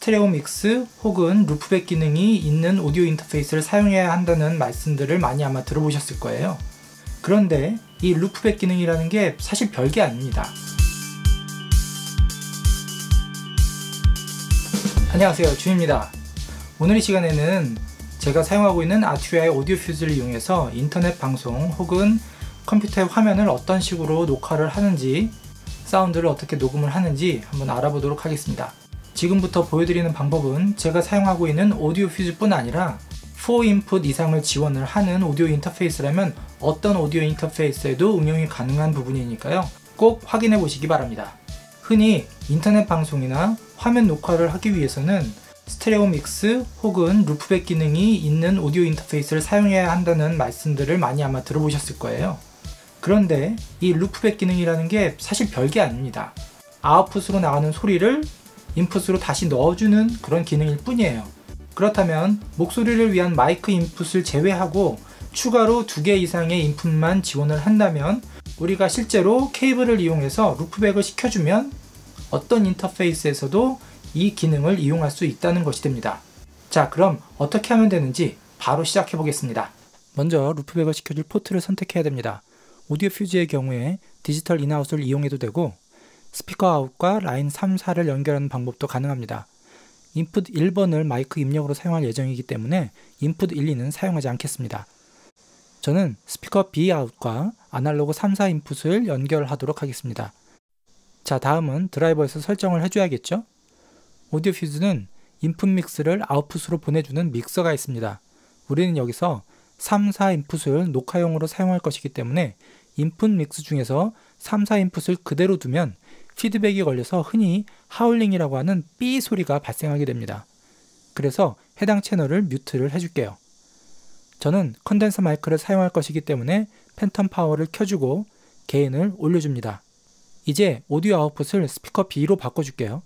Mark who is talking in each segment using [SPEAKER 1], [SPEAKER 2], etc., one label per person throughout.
[SPEAKER 1] 스테레오 믹스 혹은 루프백 기능이 있는 오디오 인터페이스를 사용해야 한다는 말씀들을 많이 아마 들어보셨을 거예요. 그런데 이 루프백 기능이라는 게 사실 별게 아닙니다. 안녕하세요, 준입니다. 오늘 이 시간에는 제가 사용하고 있는 아튜아의 오디오 퓨즈를 이용해서 인터넷 방송 혹은 컴퓨터의 화면을 어떤 식으로 녹화를 하는지, 사운드를 어떻게 녹음을 하는지 한번 알아보도록 하겠습니다. 지금부터 보여드리는 방법은 제가 사용하고 있는 오디오 퓨즈뿐 아니라 4인풋 이상을 지원을 하는 오디오 인터페이스라면 어떤 오디오 인터페이스에도 응용이 가능한 부분이니까요. 꼭 확인해 보시기 바랍니다. 흔히 인터넷 방송이나 화면 녹화를 하기 위해서는 스테레오 믹스 혹은 루프백 기능이 있는 오디오 인터페이스를 사용해야 한다는 말씀들을 많이 아마 들어보셨을 거예요. 그런데 이 루프백 기능이라는 게 사실 별게 아닙니다. 아웃풋으로 나가는 소리를 인풋으로 다시 넣어주는 그런 기능일 뿐이에요. 그렇다면 목소리를 위한 마이크 인풋을 제외하고 추가로 2개 이상의 인풋만 지원을 한다면 우리가 실제로 케이블을 이용해서 루프백을 시켜주면 어떤 인터페이스에서도 이 기능을 이용할 수 있다는 것이 됩니다. 자, 그럼 어떻게 하면 되는지 바로 시작해 보겠습니다. 먼저 루프백을 시켜줄 포트를 선택해야 됩니다. 오디오 퓨즈의 경우에 디지털 인아웃을 이용해도 되고 스피커 아웃과 라인 3, 4를 연결하는 방법도 가능합니다. 인풋 1번을 마이크 입력으로 사용할 예정이기 때문에 인풋 1, 2는 사용하지 않겠습니다. 저는 스피커 B 아웃과 아날로그 3, 4 인풋을 연결하도록 하겠습니다. 자, 다음은 드라이버에서 설정을 해줘야겠죠? 오디오 퓨즈는 인풋 믹스를 아웃풋으로 보내주는 믹서가 있습니다. 우리는 여기서 3, 4 인풋을 녹화용으로 사용할 것이기 때문에 인풋 믹스 중에서 3, 4 인풋을 그대로 두면 피드백이 걸려서 흔히 하울링이라고 하는 삐 소리가 발생하게 됩니다. 그래서 해당 채널을 뮤트를 해줄게요. 저는 컨덴서 마이크를 사용할 것이기 때문에 팬텀 파워를 켜주고 게인을 올려줍니다. 이제 오디오 아웃풋을 스피커 B로 바꿔줄게요.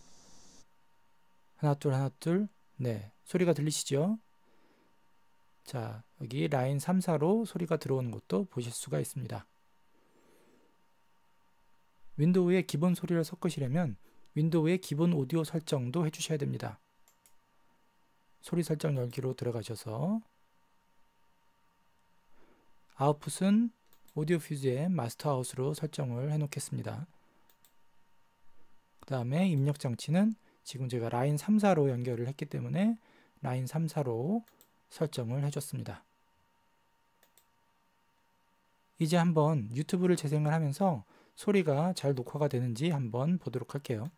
[SPEAKER 1] 하나 둘 네, 소리가 들리시죠? 자, 여기 라인 3, 4로 소리가 들어오는 것도 보실 수가 있습니다. 윈도우에 기본 소리를 섞으시려면 윈도우의 기본 오디오 설정도 해주셔야 됩니다. 소리 설정 열기로 들어가셔서 아웃풋은 오디오 퓨즈의 마스터 아웃으로 설정을 해 놓겠습니다. 그 다음에 입력 장치는 지금 제가 라인 3, 4로 연결을 했기 때문에 라인 3, 4로 설정을 해줬습니다. 이제 한번 유튜브를 재생을 하면서 소리가 잘 녹화가 되는지 한번 보도록 할게요.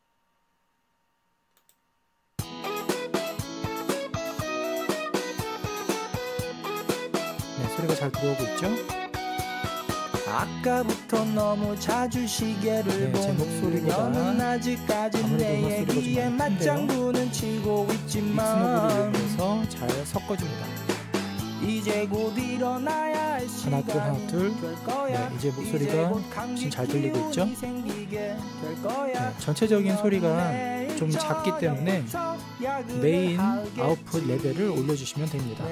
[SPEAKER 1] 네, 소리가 잘 들어오고 있죠?
[SPEAKER 2] 아까부터 너무 자주 시계를
[SPEAKER 1] 제 목소리보다
[SPEAKER 2] 보는 아직까지 내 얘기에 맞장구는 치고 있지만
[SPEAKER 1] 믹스 노브를 이용해서 잘 섞어줍니다.
[SPEAKER 2] 이제 곧 일어나야 할
[SPEAKER 1] 하나 둘 네, 이제 목소리가 훨씬 잘 들리고 있죠? 네, 전체적인 소리가 좀 작기 때문에 메인 아웃풋 레벨을 올려주시면 됩니다.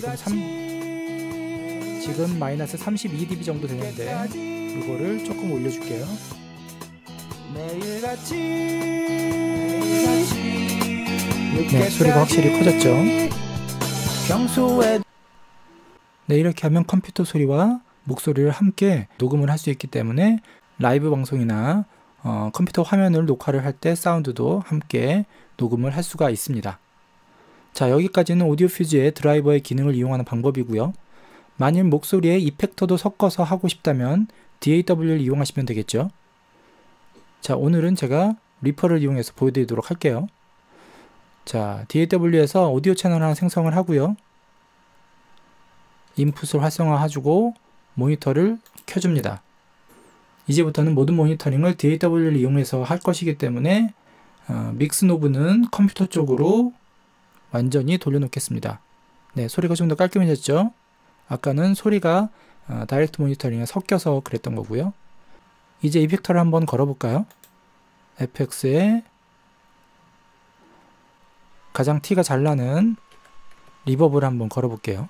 [SPEAKER 1] 지금 마이너스 32dB 정도 되는데 이거를 조금 올려줄게요. 네, 소리가 확실히 커졌죠? 네, 이렇게 하면 컴퓨터 소리와 목소리를 함께 녹음을 할 수 있기 때문에 라이브 방송이나 컴퓨터 화면을 녹화를 할 때 사운드도 함께 녹음을 할 수가 있습니다. 자, 여기까지는 오디오 퓨즈의 드라이버의 기능을 이용하는 방법이고요. 만일 목소리에 이펙터도 섞어서 하고 싶다면 DAW를 이용하시면 되겠죠. 자, 오늘은 제가 리퍼를 이용해서 보여드리도록 할게요. 자, DAW에서 오디오 채널 하나 생성을 하고요. 인풋을 활성화해주고 모니터를 켜줍니다. 이제부터는 모든 모니터링을 DAW를 이용해서 할 것이기 때문에 믹스 노브는 컴퓨터 쪽으로 완전히 돌려놓겠습니다. 네, 소리가 좀 더 깔끔해졌죠? 아까는 소리가 다이렉트 모니터링에 섞여서 그랬던 거고요. 이제 이펙터를 한번 걸어볼까요? FX에 가장 티가 잘 나는 리버브를 한번 걸어볼게요.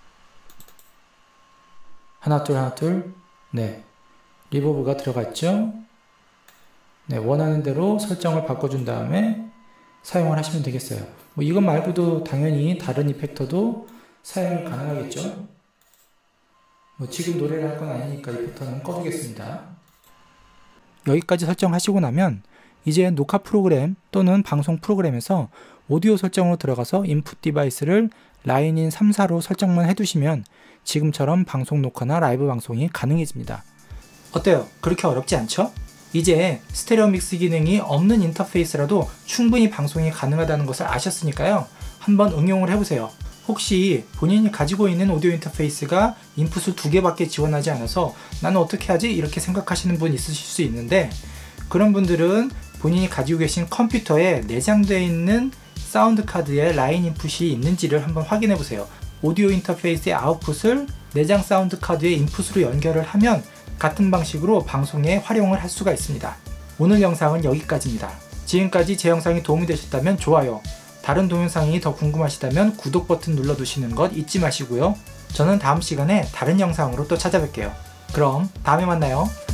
[SPEAKER 1] 하나 둘 네, 리버브가 들어갔죠? 네, 원하는 대로 설정을 바꿔준 다음에 사용을 하시면 되겠어요. 뭐 이것 말고도 당연히 다른 이펙터도 사용이 가능하겠죠. 뭐 지금 노래를 할 건 아니니까 이펙터는 꺼두겠습니다. 여기까지 설정하시고 나면 이제 녹화 프로그램 또는 방송 프로그램에서 오디오 설정으로 들어가서 인풋 디바이스를 라인인 3, 4로 설정만 해두시면 지금처럼 방송 녹화나 라이브 방송이 가능해집니다. 어때요? 그렇게 어렵지 않죠? 이제 스테레오 믹스 기능이 없는 인터페이스라도 충분히 방송이 가능하다는 것을 아셨으니까요. 한번 응용을 해보세요. 혹시 본인이 가지고 있는 오디오 인터페이스가 인풋을 2개밖에 지원하지 않아서 나는 어떻게 하지? 이렇게 생각하시는 분 있으실 수 있는데, 그런 분들은 본인이 가지고 계신 컴퓨터에 내장되어 있는 사운드 카드에 라인 인풋이 있는지를 한번 확인해 보세요. 오디오 인터페이스의 아웃풋을 내장 사운드 카드의 인풋으로 연결을 하면 같은 방식으로 방송에 활용을 할 수가 있습니다. 오늘 영상은 여기까지입니다. 지금까지 제 영상이 도움이 되셨다면 좋아요, 다른 동영상이 더 궁금하시다면 구독 버튼 눌러두시는 것 잊지 마시고요. 저는 다음 시간에 다른 영상으로 또 찾아뵐게요. 그럼 다음에 만나요.